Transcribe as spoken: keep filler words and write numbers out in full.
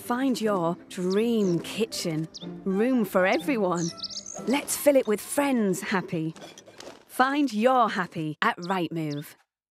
Find your dream kitchen. Room for everyone. Let's fill it with friends happy. Find your happy at Rightmove.